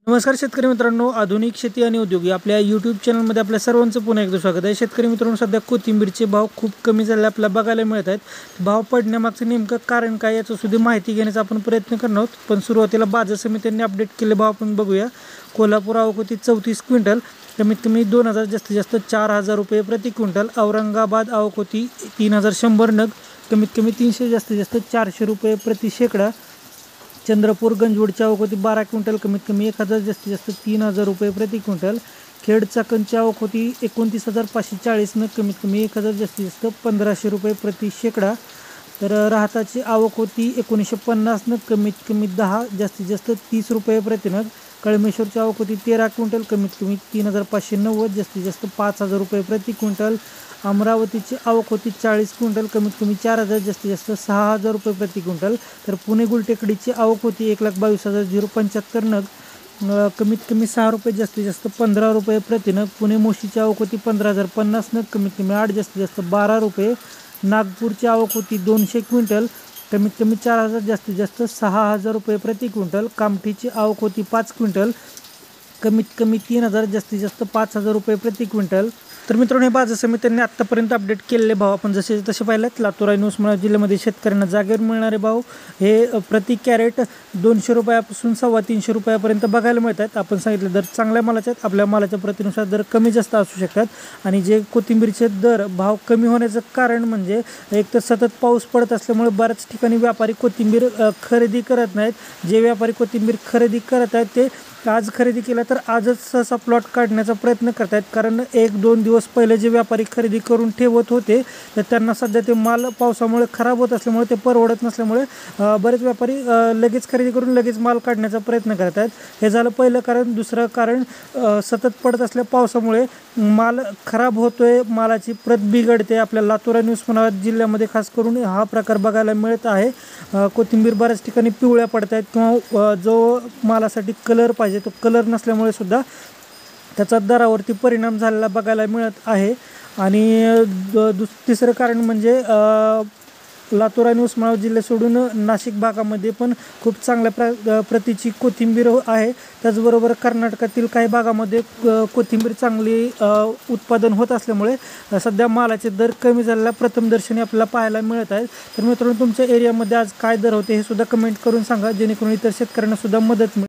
नमस्कार शेतकरी मित्रांनो, आधुनिक शेती आणि उद्योग या आपल्या यूट्यूब चॅनलमध्ये आपल्या सर्वांचं पुन्हा एकदा स्वागत आहे। शेतकरी मित्रांनो, सध्या कोथिंबीरचे भाव खूप कमी झाले आपल्याला बघायला मिळत आहेत। भाव पडण्यामागचं नेमकं कारण काय याची सुद्धा माहिती घेण्याचा आपण प्रयत्न करणार आहोत। पण सुरुवातीला बाजार समित्यांनी अपडेट केले भाव आपण बघूया। कोल्हापूर आवक होती 34 क्विंटल, कमीत कमी 2000, जास्तीत जास्त 4000 रुपये प्रति क्विंटल। औरंगाबाद आवक होती 3100 नग, कमीत कमी 300, जास्तीत जास्त 400 रुपये प्रति शेकडा। चंद्रपूर गंजवडची आवक होती 12 क्विंटल, कमीत कमी 1000, जास्तीत जास्त 3000 रुपये प्रति क्विंटल। खेड चाकणची आवक होती 29540 नग, कमीत कमी 1000, जास्तीत जास्त 1500 रुपये प्रति शेकडा। तर राहताची आवक होती 1950 नग, कमीत कमी 10, जास्तीत जास्त 30 रुपये प्रति नग। कळमेश्वरची आवक होती 13 क्विंटल, कमीत कमी 3590, जास्तीत जास्त 5000 रुपये प्रति क्विंटल। अमरावतीची आवक होती 40 क्विंटल, कमीत कमी 4000, जास्तीत जास्त 6000 रुपये प्रति क्विंटल। तर पुणे गुलटेकडीची आवक होती 1,22,075 नग, कमीत कमी 6 रुपये, जास्तीत जास्त 15 रुपये प्रति नग। पुणे मोशीची आवक होती 15050 नग, कमीत कमी 8, जास्तीत जास्त 12 रुपये। नागपूरची आवक होती 200 क्विंटल, कमीत कमी 4000, जास्तीत जास्त 6000 रुपये प्रति क्विंटल। कामठीची आवक होती 5 क्विंटल, कमीत कमी 3000, जास्तीत जास्त 5000 रुपये प्रति क्विंटल। तर मित्रांनो, हे बाजार समित्यांनी आत्तापर्यंत अपडेट केलेले भाव आपण जसे तसे पाहिलेत। लातूर आणि उस्मानाबाद जिल्ह्यामध्ये शेतकऱ्यांना जागेवर मिळणारे भाव हे प्रति कॅरेट 200 रुपयापासून 350 रुपयापर्यंत बघायला मिळत आहेत। आपण सांगितलं दर चांगल्या मालाचे आहेत, आपल्या मालाच्या प्रतीनुसार दर कमी जास्त असू शकतात। आणि जे कोथिंबीरचे दर भाव कमी होण्याचं कारण म्हणजे एक तर सतत पाऊस पडत असल्यामुळे बऱ्याच ठिकाणी व्यापारी कोथिंबीर खरेदी करत नाहीत। जे व्यापारी कोथिंबीर खरेदी करत आहेत ते आज खरेदी केला तर आजच सहसा प्लॉट काढण्याचा प्रयत्न करत आहेत, कारण 1-2 दिवस पहिले जे व्यापारी खरेदी करून ठेवत होते तर त्यांना सध्या ते माल पावसामुळे खराब होत असल्यामुळे ते परवडत नसल्यामुळे बरेच व्यापारी लगेच खरेदी करून लगेच माल काढण्याचा प्रयत्न करत आहेत। हे झालं पहिलं कारण। दुसरं कारण सतत पडत असल्या पावसामुळे माल खराब होतोय, मालाची प्रत बिघडते। आपल्या लातूर आणि उस्मानाबाद जिल्ह्यामध्ये खास करून हा प्रकार बघायला मिळत आहे। कोथिंबीर बऱ्याच ठिकाणी पिवळ्या पडत आहेत किंवा जो मालासाठी कलर पाहिजे तो कलर नसल्यामुळे सुद्धा त्याचा दरावरती परिणाम झालेला बघायला मिळत आहे। आणि तिसरं कारण म्हणजे लातूर आणि उस्मानाबाद जिल्हे सोडून नाशिक भागामध्ये पण खूप चांगल्या प्रतीची कोथिंबीर आहे। त्याचबरोबर कर्नाटकातील काही भागामध्ये कोथिंबीर चांगली उत्पादन होत असल्यामुळे सध्या मालाचे दर कमी झालेला प्रथमदर्शनी आपल्याला पाहायला मिळत आहेत। तर मित्रांनो, तुमच्या एरियामध्ये आज काय दर होते हे सुद्धा कमेंट करून सांगा, जेणेकरून इतर शेतकऱ्यांना सुद्धा मदत मिळेल।